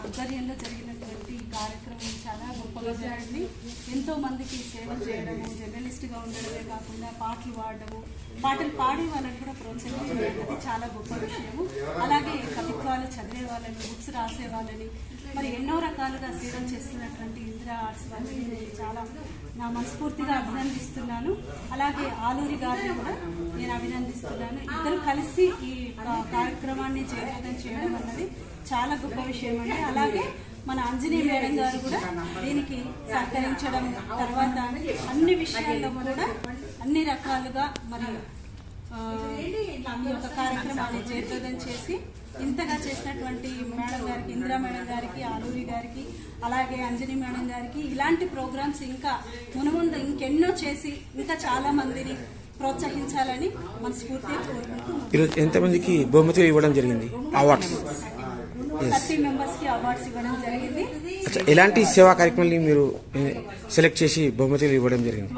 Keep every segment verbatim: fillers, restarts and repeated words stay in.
ఆధ్వర్యంలో జరిగినటువంటి ఈ కార్యక్రమం చాలా గొప్పగా జరిగింది. ఎంతో మందికి సేవ చేయడము, జర్నలిస్ట్గా ఉండడమే కాకుండా పాటలు పాడడము, పాటలు పాడే వాళ్ళని కూడా ప్రోత్సహించడం అనేది చాలా గొప్ప విషయము. అలాగే కవిత్వాలు చదివే వాళ్ళని, బుక్స్ రాసే వాళ్ళని, మరి ఎన్నో రకాలుగా సేవలు చేస్తున్నటువంటి ఇందిరా ఆర్ట్స్ వాళ్ళని నేను చాలా నా మనస్ఫూర్తిగా అభినందిస్తున్నాను. అలాగే ఆలూరి గారిని కూడా నేను అభినందిస్తున్నాను. ఇద్దరు కలిసి ఈ కార్యక్రమాన్ని జయప్రదం చేయడం అన్నది చాలా గొప్ప విషయం అండి. అలాగే మన అంజనీ మేడం గారు కూడా దీనికి సహకరించడం, తర్వాత అన్ని విషయాల్లో కూడా అన్ని రకాలుగా మరి ఈ యొక్క కార్యక్రమాన్ని జయప్రదం చేసి ఇంతగా చేసినటువంటి మేడం గారికి, ఇందిరా మేడం గారికి, ఆలూరి గారికి, అలాగే అంజనీ మేడం గారికి ఇలాంటి ప్రోగ్రామ్స్ ఇంకా మునుముందు ఇంకెన్నో చేసి ఇంకా చాలా మందిని ప్రోత్సహించాలని మనస్ఫూర్తిగా కోరుకుంటున్నాను. ఎంతమందికి బహుమతి ఇవ్వడం జరిగింది? అవార్డ్స్ థర్టీ మెంబర్స్ కి అవార్డ్స్ ఇవ్వడం జరిగింది. ఎలాంటి సేవా కార్యక్రమాలు మీరు సెలెక్ట్ చేసి బహుమతులు ఇవ్వడం జరిగింది?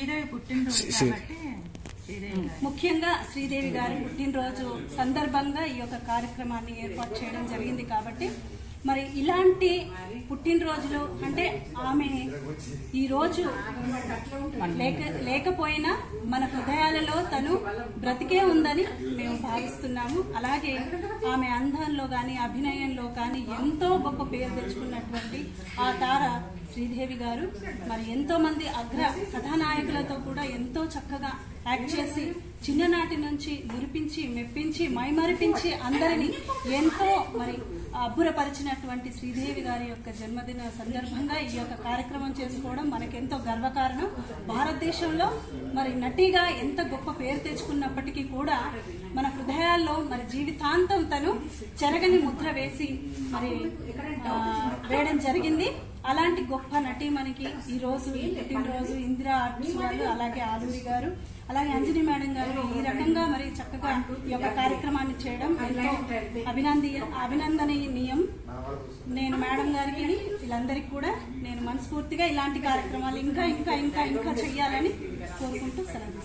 ముఖ్యంగా శ్రీదేవి గారి పుట్టినరోజు సందర్భంగా ఈ యొక్క కార్యక్రమాన్ని ఏర్పాటు చేయడం జరిగింది కాబట్టి మరి ఇలాంటి పుట్టినరోజులు అంటే ఆమె ఈరోజు లేక లేకపోయినా మన హృదయాలలో తను బ్రతికే ఉందని మేము భావిస్తున్నాము. అలాగే ఆమె అందంలో కానీ అభినయంలో కానీ ఎంతో గొప్ప పేరు తెచ్చుకున్నటువంటి ఆ తార శ్రీదేవి గారు మరి ఎంతో మంది అగ్ర కథానాయకులతో కూడా ఎంతో చక్కగా యాక్ట్ చేసి చిన్ననాటి నుంచి మురిపించి, మెప్పించి, మైమరిపించి అందరినీ ఎంతో మరి అబ్బురపరిచినటువంటి శ్రీదేవి గారి యొక్క జన్మదిన సందర్భంగా ఈ యొక్క కార్యక్రమం చేసుకోవడం మనకెంతో గర్వకారణం. భారతదేశంలో మరి నటిగా ఎంత గొప్ప పేరు తెచ్చుకున్నప్పటికీ కూడా మన హృదయాల్లో మరి జీవితాంతం తను చెరగని ముద్ర వేసి మరి వేయడం జరిగింది. అలాంటి గొప్ప నటి మనకి ఈ రోజు పుట్టినరోజు ఇందిరా ఆర్ట్స్ వాళ్ళు, అలాగే ఆలూరి గారు, అలాగే అంజనీ మేడం గారు ఈ రకంగా మరి చక్కగా ఈ యొక్క కార్యక్రమాన్ని చేయడం ఎంతో అభినంది అభినందనీయం. నేను మేడం గారికి వీళ్ళందరికీ కూడా నేను మనస్ఫూర్తిగా ఇలాంటి కార్యక్రమాలు ఇంకా ఇంకా ఇంకా ఇంకా చెయ్యాలని కోరుకుంటూ సెలవు.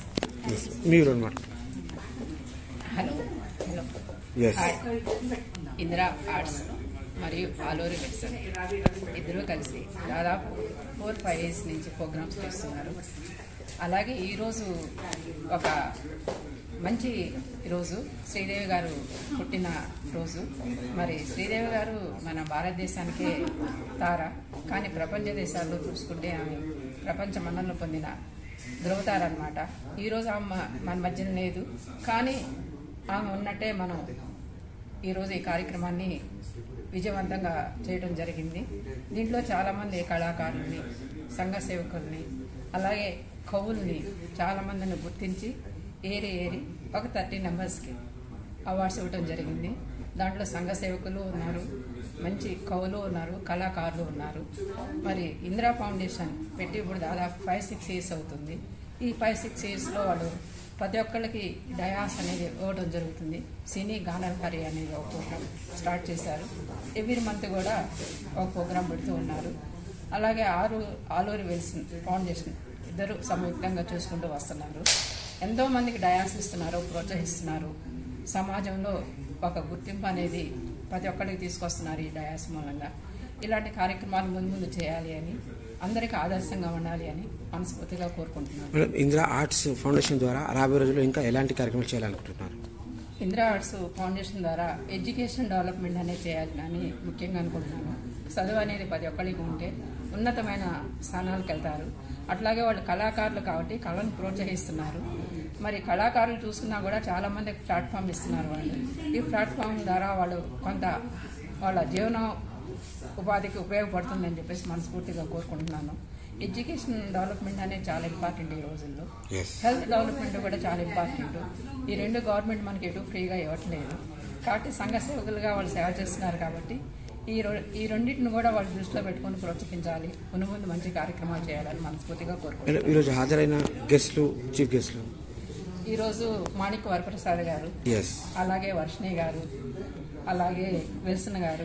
హలో ఇందిరా ఆర్ట్స్ మరియు ఆలూరి మెడిసిన్ ఇద్దరు కలిసి దాదాపు ఫోర్ ఫైవ్ ఇయర్స్ నుంచి ప్రోగ్రామ్స్ చేస్తున్నారు. అలాగే ఈరోజు ఒక మంచి రోజు, శ్రీదేవి గారు పుట్టిన రోజు. మరి శ్రీదేవి గారు మన భారతదేశానికే తార, కానీ ప్రపంచ దేశాల్లో చూసుకుంటే ఆమె ప్రపంచ మన్ననలు పొందిన ధ్రువతార అన్నమాట. ఈరోజు ఆమె మన మధ్యన లేదు, కానీ ఆమె ఉన్నట్టే మనం ఈరోజు ఈ కార్యక్రమాన్ని విజయవంతంగా చేయడం జరిగింది. దీంట్లో చాలామంది కళాకారుల్ని, సంఘ సేవకుల్ని, అలాగే కవుల్ని చాలామందిని గుర్తించి ఏరి ఏరి ఒక థర్టీ మెంబర్స్కి అవార్డ్స్ ఇవ్వడం జరిగింది. దాంట్లో సంఘ సేవకులు ఉన్నారు, మంచి కవులు ఉన్నారు, కళాకారులు ఉన్నారు. మరి ఇందిరా ఫౌండేషన్ పెట్టి ఇప్పుడు దాదాపు ఫైవ్ సిక్స్ ఇయర్స్ అవుతుంది. ఈ ఫైవ్ సిక్స్ ఇయర్స్లో వాళ్ళు ప్రతి ఒక్కళ్ళకి డయాస్ అనేది ఇవ్వడం జరుగుతుంది. సినీ గానలహరి అనేది ఒక ప్రోగ్రామ్ స్టార్ట్ చేశారు. ఎవ్రీ మంత్ కూడా ఒక ప్రోగ్రాం పెడుతూ ఉన్నారు. అలాగే ఆరు ఆలూరి వెల్సన్ ఫౌండేషన్ ఇద్దరు సంయుక్తంగా చూసుకుంటూ వస్తున్నారు. ఎంతో మందికి డయాస్ ఇస్తున్నారు, ప్రోత్సహిస్తున్నారు. సమాజంలో ఒక గుర్తింపు అనేది ప్రతి ఒక్కరికి తీసుకొస్తున్నారు ఈ డయాస్ మూలంగా. ఇలాంటి కార్యక్రమాలు ముందు ముందు చేయాలి అని, అందరికీ ఆదర్శంగా ఉండాలి అని మనస్ఫూర్తిగా కోరుకుంటున్నాను. ఇందిరా ఆర్ట్స్ ఫౌండేషన్ ద్వారా రాబోయే రోజుల్లో ఇంకా ఎలాంటి కార్యక్రమాలు చేయాలనుకుంటున్నారు? ఇందిరా ఆర్ట్స్ ఫౌండేషన్ ద్వారా ఎడ్యుకేషన్ డెవలప్మెంట్ అనేది చేయాలి అని ముఖ్యంగా అనుకుంటున్నాను. చదువు అనేది ప్రతి ఒక్కరికి ఉంటే ఉన్నతమైన స్థానాలకు వెళ్తారు. అట్లాగే వాళ్ళు కళాకారులు కాబట్టి కళను ప్రోత్సహిస్తున్నారు. మరి కళాకారులు చూసుకున్నా కూడా చాలా మందికి ప్లాట్ఫామ్ ఇస్తున్నారు. వాళ్ళు ఈ ప్లాట్ఫామ్ ద్వారా వాళ్ళు కొంత వాళ్ళ జీవన ఉపాధికి ఉపయోగపడుతుందని చెప్పేసి మనస్ఫూర్తిగా కోరుకుంటున్నాను. ఎడ్యుకేషన్ డెవలప్మెంట్ అనేది చాలా ఇంపార్టెంట్ ఈ రోజుల్లో. హెల్త్ డెవలప్మెంట్ కూడా చాలా ఇంపార్టెంట్. ఈ రెండు గవర్నమెంట్ మనకి ఎటు ఫ్రీగా ఇవ్వట్లేదు కాబట్టి సంఘ సేవకులుగా వాళ్ళు సేవ చేస్తున్నారు. కాబట్టి ఈ ఈ రెండింటిని కూడా వాళ్ళు దృష్టిలో పెట్టుకుని ప్రోత్సహించాలి, ముందు ముందు మంచి కార్యక్రమాలు చేయాలని మనస్ఫూర్తిగా కోరుకుంటున్నాను. ఈరోజు హాజరైన గెస్టులు, చీఫ్ గెస్టులు ఈరోజు మాణిక్ వరప్రసాద్ గారు, అలాగే వర్షిణి గారు, అలాగే విల్సన్ గారు,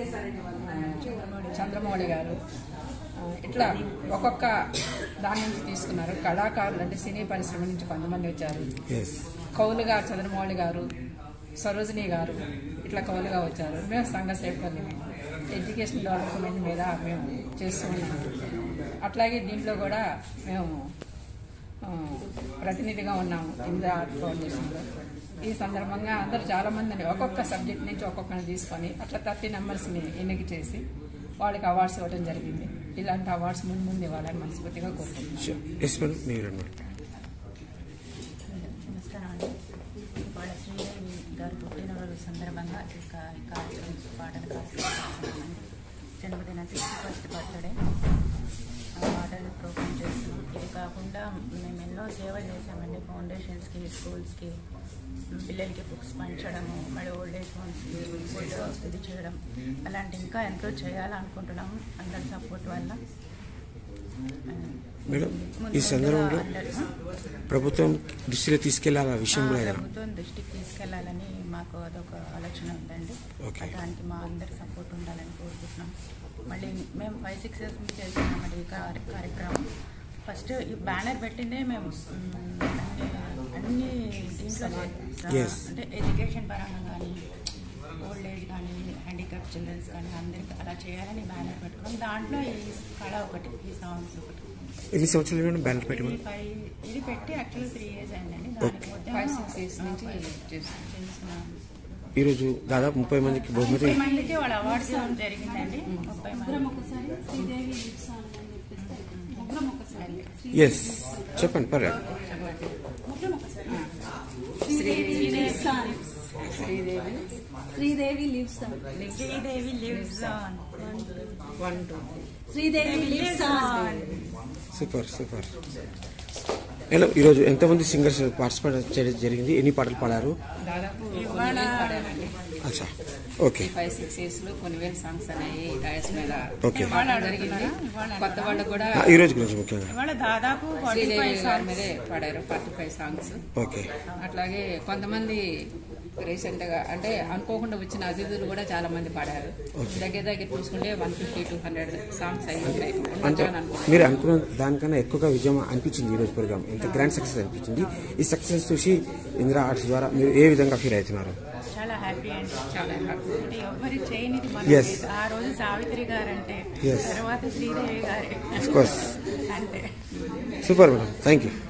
చంద్రమౌళి గారు, ఇట్లా ఒక్కొక్క దాని నుంచి తీసుకున్నారు. కళాకారులు అంటే సినీ పరిశ్రమ నుంచి కొంతమంది వచ్చారు. కవులుగా చంద్రమౌళి గారు, సరోజిని గారు, ఇట్లా కవులుగా వచ్చారు. మేము సంఘ సేవకులు, ఎడ్యుకేషన్ డెవలప్మెంట్ మీద మేము చేస్తూ ఉన్నాము. అట్లాగే దీంట్లో కూడా మేము ప్రతినిధిగా ఉన్నాము ఇందిరా ఆర్ట్ ఫౌండేషన్లో. ఈ సందర్భంగా అందరూ చాలా మందిని ఒక్కొక్క సబ్జెక్ట్ నుంచి ఒక్కొక్కరిని తీసుకొని అట్లా థర్టీ మెంబర్స్ని ఎన్నిక చేసి వాళ్ళకి అవార్డ్స్ ఇవ్వడం జరిగింది. ఇలాంటి అవార్డ్స్ ముందు ముందు ఇవ్వాలని మనస్ఫూర్తిగా కోరుకుంటున్నాను. నమస్కారం అండి. వాళ్ళ శ్రీదేవి గారు పుట్టినరోజు సందర్భంగా ఇక ఈ కార్యక్రమం పాటల కార్యక్రమం జన్మదిన సిక్స్టీ ఫస్ట్ బర్త్డే పాటలు ప్రోగ్రామ్ చేస్తున్నాం. ఇది కాకుండా మేము ఎన్నో సేవలు చేసామండి. ఫౌండేషన్స్కి, స్కూల్స్కి, పిల్లలకి బుక్స్ పంచడము, మళ్ళీ ఓల్డ్ ఏజ్ హోమ్స్కి ఫుడ్ ఇది చేయడం, అలాంటి ఇంకా ఎంతో చేయాలనుకుంటున్నాము అందరి సపోర్ట్ వల్ల. మేడం, ఈ సందర్భంలో ప్రభుత్వం దృష్టిలో తీసుకెళ్లాల విషయం ప్రభుత్వం దృష్టికి తీసుకెళ్లాలని మాకు అదొక ఆలోచన ఉందండి. దానికి మా అందరి సపోర్ట్ ఉండాలని కోరుకుంటున్నాం. మళ్ళీ మేము ఫైవ్ సిక్స్ ఇయర్స్ నుంచి చేస్తున్నామండి ఈ కార్యక్రమం. ఫస్ట్ ఈ బ్యానర్ పెట్టిందే మేము అన్ని దీంట్లో అంటే ఎడ్యుకేషన్ పరంగా కానీ, ఓల్డ్ ఏజ్ కానీ, హ్యాండిక్యాప్ చిల్డ్రన్స్ కానీ అందరికి అలా చేయాలని బ్యానర్ పెట్టుకున్నాం. దాంట్లో ఈ కళ ఒకటి, ఈ సాంగ్స్ ఒకటి. ఎన్ని సంవత్సరాలు బ్యానర్ పెట్టి ఇది పెట్టి యాక్చువల్గా త్రీ ఇయర్స్ అయిందండి. దానికి ఫైవ్ సిక్స్ ఇయర్స్ నుంచి చేస్తున్నాం. ఈరోజు దాదాపు ముప్పై మందికి బహుమతి ముప్పై మందికి వాళ్ళ అవార్డ్స్ జరిగిందండి. ముప్పై మంది ఎస్ చెప్పండి పర్లేదు. Sridevi Sridevi lives on. Sridevi lives on. One two Sridevi lives on. Super super. ఎలా ఈరోజు ఎంతమంది సింగర్స్ పార్టిసిపేట్ చేయడం జరిగింది? ఎన్ని పాటలు పాడారు? దాదాపు కొన్ని వేలు పాడారండి. అచ్చా, ఓకే. ఫైవ్ సిక్స్ ఇయర్స్ లో కొన్ని వేల సాంగ్స్ అనేవి డయస్ మీద ఓకే జరిగింది. కొత్త వాళ్ళు కూడా ఈ రోజు గురించి ముఖ్యంగా ఇవాళ దాదాపు శ్రీదేవి గారి మీదే పాడారు ఫార్టీ ఫైవ్ సాంగ్స్. ఓకే. అట్లాగే కొంతమంది రీసెంట్ గా అంటే అనుకోకుండా వచ్చిన అతిథులు కూడా చాలా మంది పాడారు. దగ్గర దగ్గర చూసుకుంటే one fifty two hundred songs అయి ఉంటాయి. అంటే మీరు అనుకున్న దానికన్నా ఎక్కువగా విజయం అనిపించింది ఈ రోజు ప్రోగ్రామ్. ఎంత గ్రాండ్ సక్సెస్ అనిపించింది. ఈ సక్సెస్ చూసి ఇందిరా ఆర్ట్స్ ద్వారా మీరు ఏ విధంగా ఫీల్ అవుతున్నారు? చాలా హ్యాపీ అండి. చాలా హ్యాపీ. అంటే ఎవరి చేయనిది Yes. ఆ రోజు సావిత్రి గారు అంటే Yes. తర్వాత శ్రీదేవి గారే ఆఫ్ కోర్స్. అంటే సూపర్ మేడం, థ్యాంక్ యూ.